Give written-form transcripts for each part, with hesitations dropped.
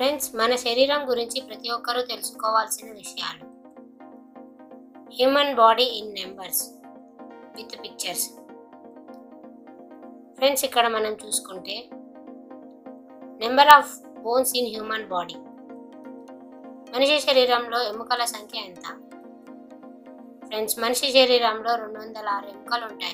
Friends, మన శరీరం గురించి ప్రతి ఒక్కరూ తెలుసుకోవాల్సిన విషయాలు. Human body in numbers with pictures. Friends, ఇక్కడ మనం చూసుకుంటే number of bones in human body. మనిషి శరీరంలో ఎముకల సంఖ్య ఎంత? ఫ్రెండ్స్, మనిషి శరీరంలో 206 ఎముకలు ఉంటాయి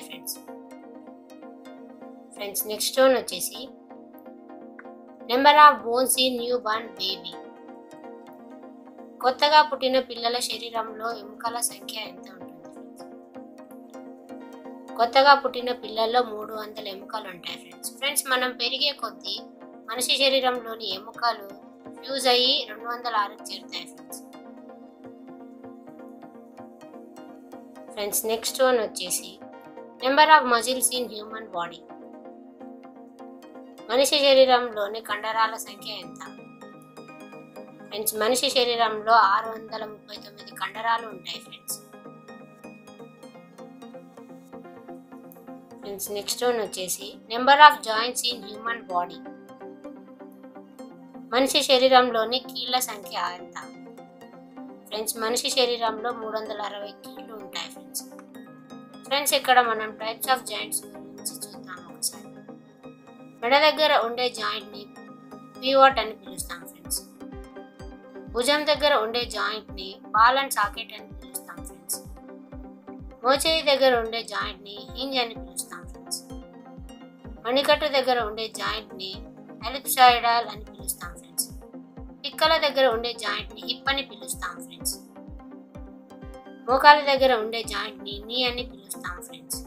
ఫ్రెండ్స్. నెక్స్ట్ వన్ వచ్చేసి number of bones in newborn baby. కొత్తగా పుట్టిన పిల్లల శరీరంలో ఎముకల సంఖ్య ఎంత ఉంటుంది ఫ్రెండ్స్? కొత్తగా పుట్టిన పిల్లల్లో 300 ఎముకలు ఉంటాయి ఫ్రెండ్స్. మనం పెరిగే కొద్దీ మనిషి శరీరంలోని ఎముకలు ఫ్యూజ్ అయ్యి 206కి చేరుతాయి ఫ్రెండ్స్. నెక్స్ట్ వన్ వచ్చేసి number of muscles in human body. మనిషి శరీరంలోని కండరాల సంఖ్య ఎంత? ఫ్రెండ్స్, మనిషి శరీరంలో 639 కండరాలు ఉంటాయి ఫ్రెండ్స్. నెక్స్ట్ వన్ వచ్చేసి number of joints in human body. మనిషి శరీరంలోని కీళ్ళ సంఖ్య ఎంత? ఫ్రెండ్స్, మనిషి శరీరంలో 360 కీళ్ళు ఉంటాయి ఫ్రెండ్స్. ఇక్కడ మనం టైప్స్ ఆఫ్ జాయింట్స్ గురించి చూద్దాం ఒకసారి. మెడ దగ్గర ఉండే జాయింట్ ని పివోట్ అని పిలుస్తాం ఫ్రెండ్స్. భుజం దగ్గర ఉండే జాయింట్ ని బాల్ అండ్ సాకెట్ అని పిలుస్తాం ఫ్రెండ్స్. మోచేయి దగ్గర ఉండే జాయింట్ ని హింజ్ అని పిలుస్తాం ఫ్రెండ్స్. మణికట్టు దగ్గర ఉండే జాయింట్ ని ఎలిప్సాయిడల్ అని పిలుస్తాం ఫ్రెండ్స్. పిక్కల దగ్గర ఉండే జాయింట్ ని హిప్ అని పిలుస్తాం ఫ్రెండ్స్. మోకాల దగ్గర ఉండే జాయింట్ ని నీ అని పిలుస్తాం ఫ్రెండ్స్.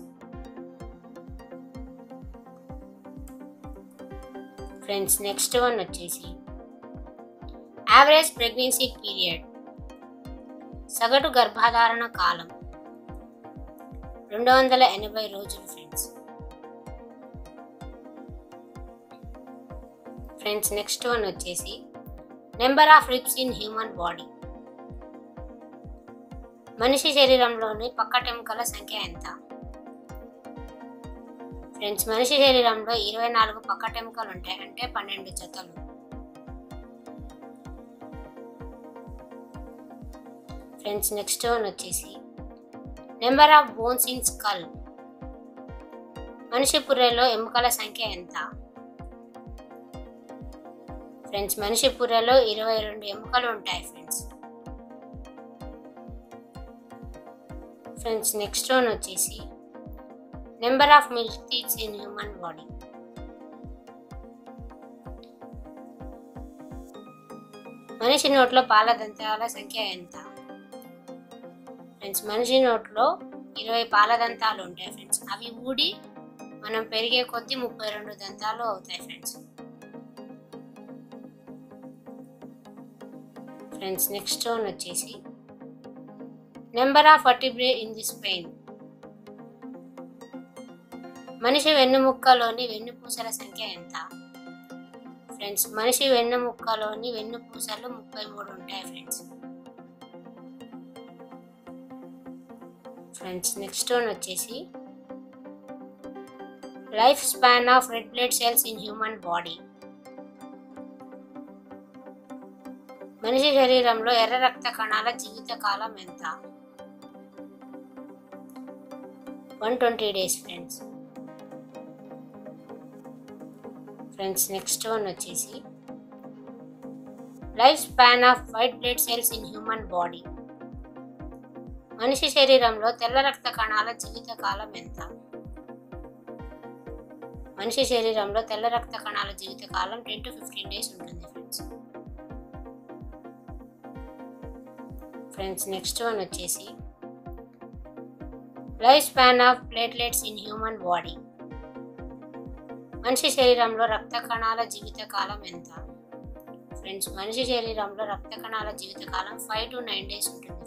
నెక్స్ట్ వన్ వచ్చేసి యావరేజ్ ప్రెగ్నెన్సీ పీరియడ్. సగటు గర్భధారణ కాలం 280 రోజులు ఫ్రెండ్స్. నెక్స్ట్ వన్ వచ్చేసి number of ribs in human body. మనిషి శరీరంలోని పక్కటెముకల సంఖ్య ఎంత? ఫ్రెండ్స్, మనిషి శరీరంలో 24 పక్కటెముకలు ఉంటాయి, అంటే 12 జతలు. ఫ్రెండ్స్, నెక్స్ట్ వన్ వచ్చేసి number of bones in skull. మనిషి పుర్రెలో ఎముకల సంఖ్య ఎంత? ఫ్రెండ్స్, మనిషి పుర్రెలో 22 ఎముకలు ఉంటాయి ఫ్రెండ్స్. నెక్స్ట్ వన్ వచ్చేసి number of milk teeths in human body. మనిషి నోట్లో పాల దంతాల సంఖ్య ఎంత? ఫ్రెండ్స్, మనిషి నోట్లో 20 పాల దంతాలు ఉంటాయి ఫ్రెండ్స్. అవి ఊడి మనం పెరిగే కొద్దీ 32 దంతాలు అవుతాయి ఫ్రెండ్స్. నెక్స్ట్ వన్ వచ్చేసి number of vertebrae in the spine. మనిషి వెన్నుముక్కలోని వెన్నుపూసల సంఖ్య ఎంత? ఫ్రెండ్స్, మనిషి వెన్నుముక్కలోని వెన్నుపూసలు 33 ఉంటాయి ఫ్రెండ్స్. నెక్స్ట్ వన్ వచ్చేసి life span of red blood cells in human body. మనిషి శరీరంలో ఎర్ర రక్త కణాల జీవిత కాలం ఎంత? 120 డేస్ ఫ్రెండ్స్. నెక్స్ట్ వన్ వచ్చేసి life span of white blood cells in human body. మనిషి శరీరంలో తెల్ల రక్త కణాల జీవిత కాలం ఎంత? మనిషి శరీరంలో తెల్ల రక్త కణాల జీవిత కాలం 10 to 15 డేస్ ఉంటుంది ఫ్రెండ్స్. నెక్స్ట్ వన్ వచ్చేసి life span of platelets in human body. మనిషి శరీరంలో రక్త కణాల జీవిత కాలం ఎంత? ఫ్రెండ్స్, మనిషి శరీరంలో రక్త కణాల జీవిత కాలం 5 to 9 డేస్ ఉంటుంది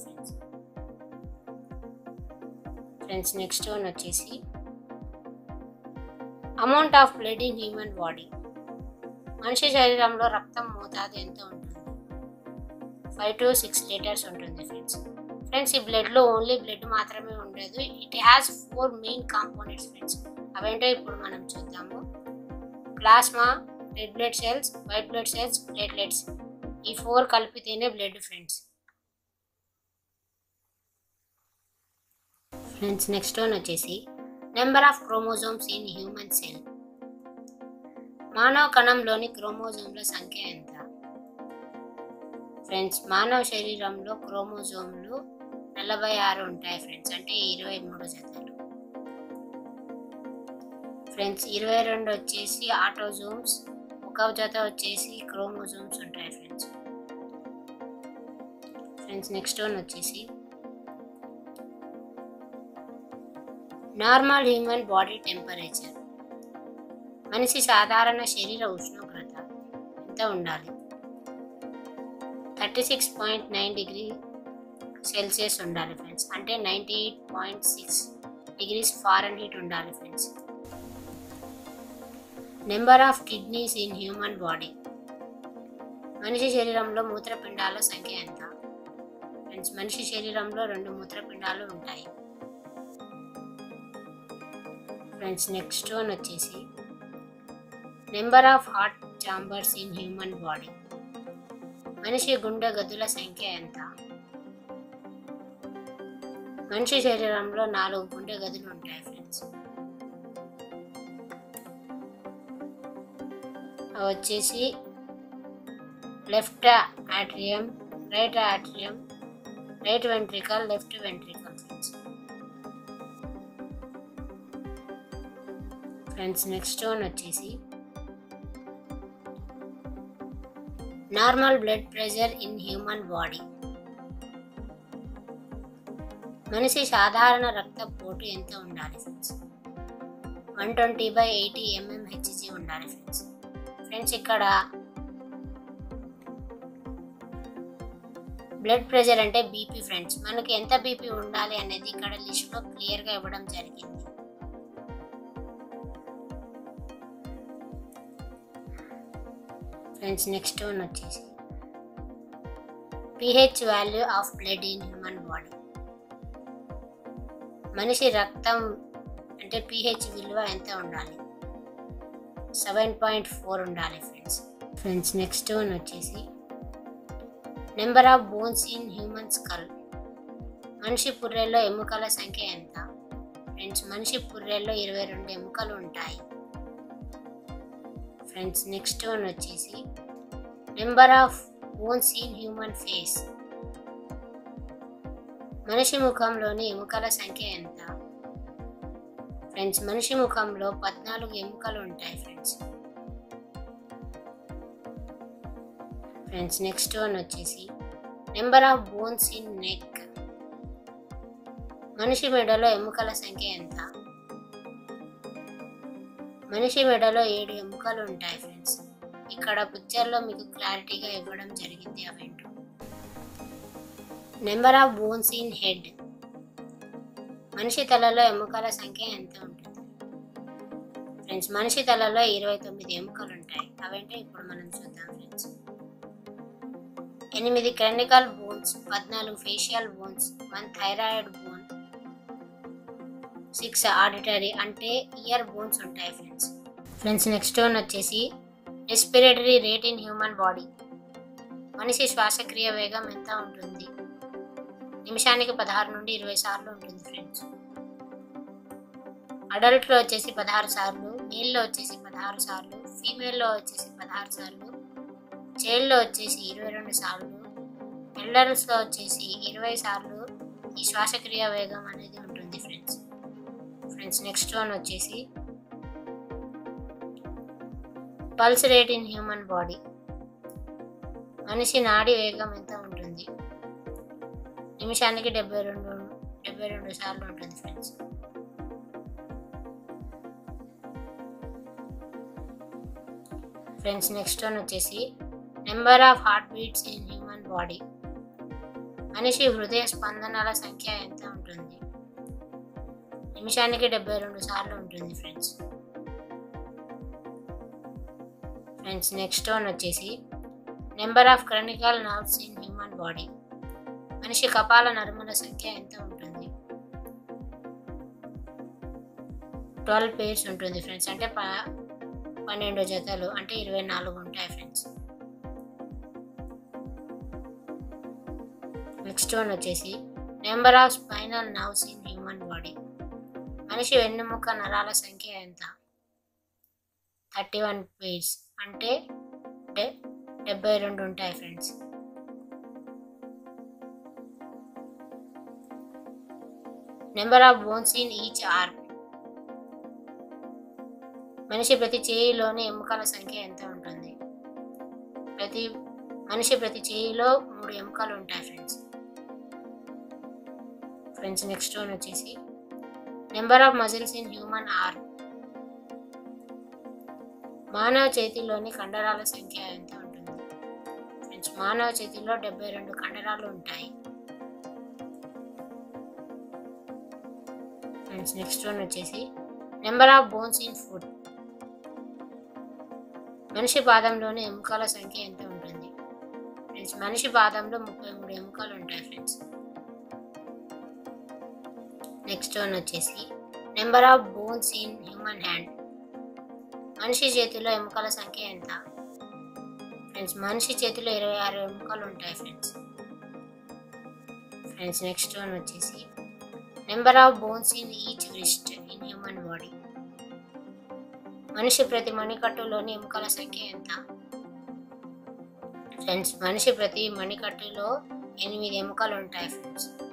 ఫ్రెండ్స్. నెక్స్ట్ వన్ వచ్చేసి amount of blood in human body. మనిషి శరీరంలో రక్తం మోతాదు ఎంత ఉంటుంది? 5 to 6 లీటర్స్ ఉంటుంది ఫ్రెండ్స్. ఈ బ్లడ్ లో ఓన్లీ బ్లడ్ మాత్రమే ఉండదు, it has 4 main components friends. అవేంటో ఇప్పుడు మనం చూద్దాము. Plasma, red blood cells, white blood cells, platelets. ఈ 4 కలిపితేనే blood friends. Friends next one వచ్చేసి number of chromosomes in human cell. మానవ కణంలోని క్రోమోజోమ్ల సంఖ్య ఎంత? ఫ్రెండ్స్ మానవ శరీరంలో క్రోమోజోమ్లు 46 ఉంటాయి ఫ్రెండ్స్, అంటే 23 జతలు. ఫ్రెండ్స్ 22 వచ్చేసి ఆటోజోమ్స్, ఒక జత వచ్చేసి క్రోమోజోమ్స్ ఉంటాయి ఫ్రెండ్స్. ఫ్రెండ్స్ నెక్స్ట్ వన్ వచ్చేసి నార్మల్ హ్యూమన్ బాడీ టెంపరేచర్. మనిషి సాధారణ శరీర ఉష్ణోగ్రత ఎంత ఉండాలి? 36.9 డిగ్రీ సెల్సియస్ ఉండాలి ఫ్రెండ్స్, అంటే 98.6 డిగ్రీస్ ఫారెన్హీట్ ఉండాలి friends. Number of kidneys in human body. మనిషి శరీరంలో మూత్రపిండాల సంఖ్య ఎంత? ఫ్రెండ్స్ మనిషి శరీరంలో 2 మూత్రపిండాలు ఉంటాయి. ఫ్రెండ్స్ నెక్స్ట్ వన్ వచ్చేసి number of heart chambers in human body. మనిషి గుండె గదుల సంఖ్య ఎంత? మనిషి శరీరంలో 4 గుండె గదులు ఉంటాయి ఫ్రెండ్స్. అవి వచ్చేసి left atrium, right atrium, right ventricle, left ventricle friends. Friends next one వచ్చేసి normal blood pressure in human body. మనిషి సాధారణ రక్తపోటు ఎంత ఉండాలి ఫ్రెండ్స్? 120/80 mmHg ఉండాలి ఫ్రెండ్స్. ఫ్రెండ్స్ ఇక్కడ బ్లడ్ ప్రెషర్ అంటే బీపీ ఫ్రెండ్స్. మనకి ఎంత బీపీ ఉండాలి అనేది ఇక్కడ లిస్ట్లో క్లియర్గా ఇవ్వడం జరిగింది. ఫ్రెండ్స్ నెక్స్ట్ వన్ వచ్చేసి pH value of blood in human body. మనిషి రక్తం అంటే pH విలువ ఎంత ఉండాలి? 7.4 ఉండాలి ఫ్రెండ్స్. ఫ్రెండ్స్ నెక్స్ట్ వన్ వచ్చేసి number of bones in human skull. మనిషి పుర్రెల్లో ఎముకల సంఖ్య ఎంత? ఫ్రెండ్స్ మనిషి పుర్రెల్లో 22 ఎముకలు ఉంటాయి. ఫ్రెండ్స్ నెక్స్ట్ వన్ వచ్చేసి number of bones in human face. మనిషి ముఖంలోని ఎముకల సంఖ్య ఎంత? ఫ్రెండ్స్ మనిషి ముఖంలో 14 ఎముకలు ఉంటాయి ఫ్రెండ్స్. ఫ్రెండ్స్ నెక్స్ట్ వన్ వచ్చేసి number of bones in neck. మనిషి మెడలో ఎముకల సంఖ్య ఎంత? మనిషి మెడలో 7 ఎముకలు ఉంటాయి ఫ్రెండ్స్. ఇక్కడ పిక్చర్లో మీకు క్లారిటీగా ఇవ్వడం జరిగింది అవేంటో. Number of bones in head. మనిషి తలలో ఎముకల సంఖ్య ఎంత ఉంటుంది? ఫ్రెండ్స్ మనిషి తలలో 29 ఎముకలు ఉంటాయి. అవేంటో ఇప్పుడు మనం చూద్దాం friends. 8 cranial bones, 14 facial bones, 1 thyroid bone, 6 auditory అంటే ఇయర్ బోన్స్ ఉంటాయి ఫ్రెండ్స్. ఫ్రెండ్స్ నెక్స్ట్ వన్ వచ్చేసి respiratory rate in human body. మనిషి శ్వాసక్రియ వేగం ఎంత ఉంటుంది? నిమిషానికి 16 నుండి 20 సార్లు ఉంటుంది ఫ్రెండ్స్. అడల్ట్లో వచ్చేసి 16 సార్లు, మేల్లో వచ్చేసి 16 సార్లు, ఫీమేల్లో వచ్చేసి 16 సార్లు, చైల్డ్లో వచ్చేసి 22 సార్లు, ఎల్డర్స్లో వచ్చేసి 20 సార్లు ఈ శ్వాసక్రియ వేగం అనేది ఉంటుంది ఫ్రెండ్స్. ఫ్రెండ్స్ నెక్స్ట్ వన్ వచ్చేసి pulse rate in human body. మనిషి నాడి వేగం ఎంత ఉంటుంది? నిమిషానికి 72 సార్లు ఉంటుంది ఫ్రెండ్స్. ఫ్రెండ్స్ నెక్స్ట్ వన్ వచ్చేసి number of heartbeats in human body. మనిషి హృదయ స్పందనల సంఖ్య ఎంత ఉంటుంది? నిమిషానికి 72 సార్లు ఉంటుంది ఫ్రెండ్స్. ఫ్రెండ్స్ నెక్స్ట్ వన్ వచ్చేసి number of cranial nerves in human body. మనిషి కపాల నరముల సంఖ్య ఎంత ఉంటుంది? 12 పేర్స్ ఉంటుంది ఫ్రెండ్స్, అంటే 12 జతలు అంటే 24 ఉంటాయి ఫ్రెండ్స్. నెక్స్ట్ వన్ వచ్చేసి number of spinal nerves in human body. మనిషి వెన్నెముక నరాల సంఖ్య ఎంత? 31 pairs అంటే 72 ఉంటాయి friends. Number of bones in each arm. మనిషి ప్రతి చేయిలోని ఎముకల సంఖ్య ఎంత ఉంటుంది? మనిషి ప్రతి చేయిలో 3 ఎముకలు ఉంటాయి ఫ్రెండ్స్. నెక్స్ట్ వన్ వచ్చేసి number of muscles in human arm. మానవ చేతిలోని కండరాల సంఖ్య ఎంత ఉంటుంది? ఫ్రెండ్స్, మానవ చేతిలో 72 కండరాలు ఉంటాయి. ఫ్రెండ్స్, నెక్స్ట్ వన్ వచ్చేసి number of bones in foot. మనిషి పాదంలోని ఎముకల సంఖ్య ఎంత ఉంటుంది? ఫ్రెండ్స్, మనిషి పాదంలో 33 ఎముకలు ఉంటాయి ఫ్రెండ్స్. నెక్స్ట్ వన్ వచ్చేసి number of bones in human hand. మనిషి చేతిలో ఎముకల సంఖ్య ఎంత? ఫ్రెండ్స్, మనిషి చేతిలో 26 ఎముకలు ఉంటాయి ఫ్రెండ్స్. నెక్స్ట్ వన్ వచ్చేసి number of bones in each wrist in human body. మనిషి ప్రతి మణికట్టులోని ఎముకల సంఖ్య ఎంత? ఫ్రెండ్స్, మనిషి ప్రతి మణికట్టులో 8 ఎముకలు ఉంటాయి ఫ్రెండ్స్.